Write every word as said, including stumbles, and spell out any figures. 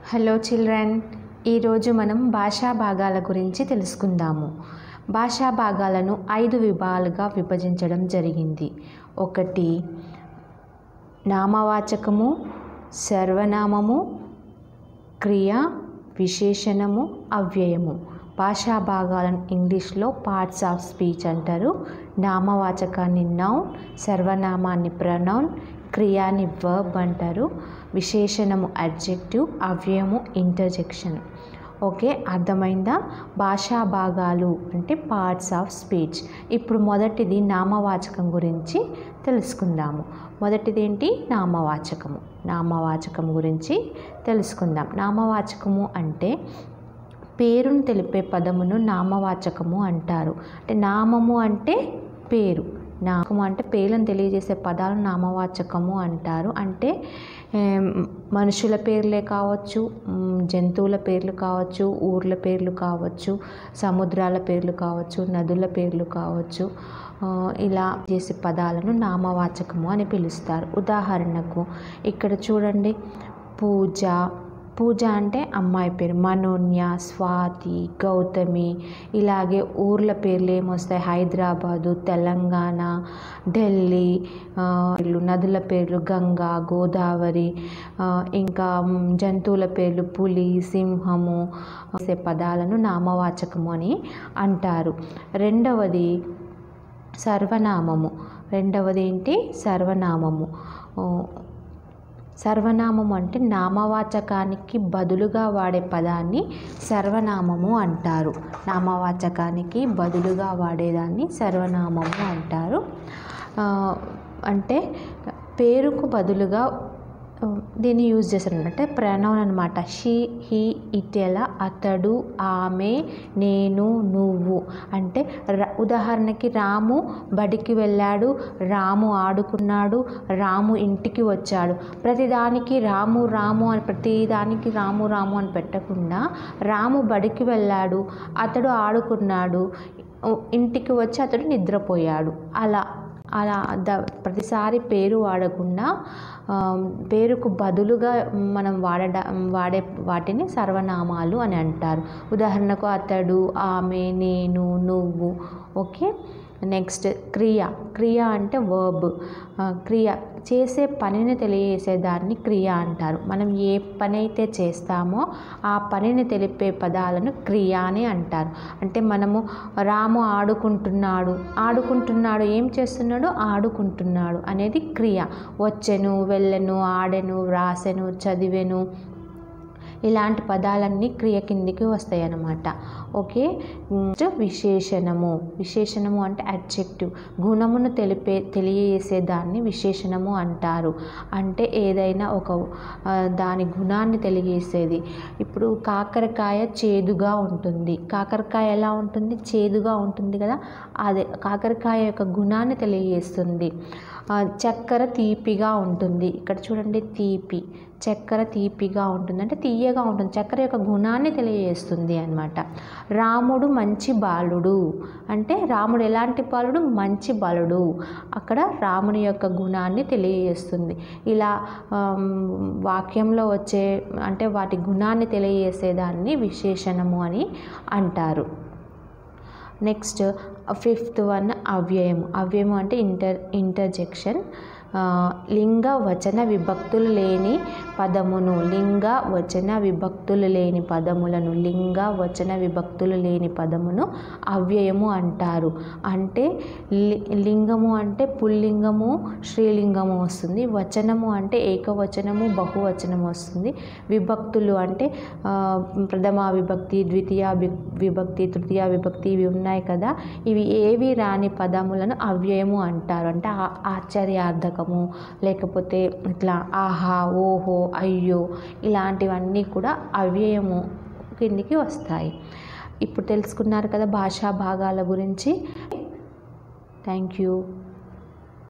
Hello children, ఈరోజు మనం భాషా భాగాల గురించి తెలుసుకుందాము. భాషా భాగాలను ఐదు విభాగాలుగా విభజించడం జరిగింది. ఒకటి నామవాచకము, సర్వనామము, క్రియ, విశేషణము, అవ్యయము. భాషా భాగాలను ఇంగ్లీష్లో పార్ట్స్ ఆఫ్ స్పీచ్ అంటారు. నామవాచకాన్ని నౌన్, సర్వనామాన్ని ప్రొనౌన్, క్రియాని వర్బ్ అంటారు, విశేషణము అడ్జెక్టివ్, అవ్యయము ఇంటర్జెక్షన్. ఓకే, అర్థమైందా? భాషా భాగాలు అంటే పార్ట్స్ ఆఫ్ స్పీచ్. ఇప్పుడు మొదటిది నామవాచకం గురించి తెలుసుకుందాము. మొదటిది ఏంటి? నామవాచకము. నామవాచకం గురించి తెలుసుకుందాం. నామవాచకము అంటే పేరును తెలిపే పదమును నామవాచకము అంటారు. అంటే నామము అంటే పేరు, నామము అంటే పేర్లను తెలియజేసే పదాలను నామవాచకము అంటారు. అంటే మనుషుల పేర్లే కావచ్చు, జంతువుల పేర్లు కావచ్చు, ఊర్ల పేర్లు కావచ్చు, సముద్రాల పేర్లు కావచ్చు, నదుల పేర్లు కావచ్చు, ఇలా చేసే పదాలను నామవాచకము అని పిలుస్తారు. ఉదాహరణకు ఇక్కడ చూడండి, పూజ. పూజ అంటే అమ్మాయి పేరు. మనోన్య, స్వాతి, గౌతమి. ఇలాగే ఊర్ల పేర్లు ఏమొస్తాయి? హైదరాబాదు, తెలంగాణ, ఢిల్లీ. నదుల పేర్లు గంగా, గోదావరి. ఇంకా జంతువుల పేర్లు పులి, సింహము. పదాలను నామవాచకము అని అంటారు. రెండవది సర్వనామము. రెండవది ఏంటి? సర్వనామము. సర్వనామము అంటే నామవాచకానికి బదులుగా వాడే పదాన్ని సర్వనామము అంటారు. నామవాచకానికి బదులుగా వాడేదాన్ని సర్వనామము అంటారు. అంటే పేరుకు బదులుగా దీన్ని యూజ్ చేస్తారు. అంటే ప్రొనౌన్ అనమాట. షీ, హీ, ఇటెల, అతడు, ఆమె, నేను, నువ్వు. అంటే ఉదాహరణకి రాము బడికి వెళ్ళాడు, రాము ఆడుకున్నాడు, రాము ఇంటికి వచ్చాడు. ప్రతిదానికి రాము రాము అని ప్రతిదానికి రాము రాము అని పెట్టకుండా రాము బడికి వెళ్ళాడు, అతడు ఆడుకున్నాడు, ఇంటికి వచ్చి అతడు నిద్రపోయాడు. అలా అలా ద ప్రతిసారి పేరు వాడకుండా పేరుకు బదులుగా మనం వాడడ వాడే వాటిని సర్వనామాలు అని అంటారు. ఉదాహరణకు అతడు, ఆమె, నేను, నువ్వు. ఓకే, నెక్స్ట్ క్రియ. క్రియ అంటే వర్బ్. క్రియ చేసే పనిని తెలియజేసేదాన్ని క్రియ అంటారు. మనం ఏ పని అయితే చేస్తామో ఆ పనిని తెలిపే పదాలను క్రియ అని అంటారు. అంటే మనము రాము ఆడుకుంటున్నాడు, ఆడుకుంటున్నాడు ఏం చేస్తున్నాడు? ఆడుకుంటున్నాడు అనేది క్రియ. వచ్చెను, వెళ్ళెను, ఆడెను, వ్రాసెను, చదివెను, ఇలాంటి పదాలన్నీ క్రియ కిందికి వస్తాయి అన్నమాట. ఓకే, విశేషణము. విశేషణము అంటే అడ్జెక్టివ్, గుణమును తెలిపే తెలియజేసే దాన్ని విశేషణము అంటారు. అంటే ఏదైనా ఒక దాని గుణాన్ని తెలియజేసేది. ఇప్పుడు కాకరకాయ చేదుగా ఉంటుంది. కాకరకాయ ఎలా ఉంటుంది? చేదుగా ఉంటుంది కదా. అదే కాకరకాయ యొక్క గుణాన్ని తెలియజేస్తుంది. చక్కెర తీపిగా ఉంటుంది. ఇక్కడ చూడండి, తీపి. చక్కెర తీపిగా ఉంటుంది అంటే తీయగా ఉంటుంది. చక్కెర యొక్క గుణాన్ని తెలియజేస్తుంది అన్నమాట. రాముడు మంచి బాలుడు అంటే రాముడు ఎలాంటి బాలుడు? మంచి బాలుడు. అక్కడ రాముని యొక్క గుణాన్ని తెలియజేస్తుంది. ఇలా వాక్యంలో వచ్చే అంటే వాటి గుణాన్ని తెలియజేసేదాన్ని విశేషణము అని అంటారు. నెక్స్ట్ ఫిఫ్త్ వన్ అవ్యయము. అవ్యయము అంటే ఇంటర్ ఇంటర్జెక్షన్. లింగ వచన విభక్తులు లేని పదమును లింగ వచన విభక్తులు లేని పదములను లింగ వచన విభక్తులు లేని పదమును అవ్యయము అంటారు. అంటే లింగము అంటే పుల్లింగము, స్త్రీలింగము వస్తుంది. వచనము అంటే ఏకవచనము, బహువచనము వస్తుంది. విభక్తులు అంటే ప్రథమ విభక్తి, ద్వితీయ విభక్తి, తృతీయ విభక్తి ఇవి ఉన్నాయి కదా. ఇవి ఏవి రాని పదములను అవ్యయము అంటారు. అంటే ఆశ్చర్యార్థకము, లేకపోతే ఇట్లా ఆహా, ఓహో, అయ్యో ఇలాంటివన్నీ కూడా అవ్యయము కిందికి వస్తాయి. ఇప్పుడు తెలుసుకున్నారు కదా భాషా భాగాల గురించి. Thank you.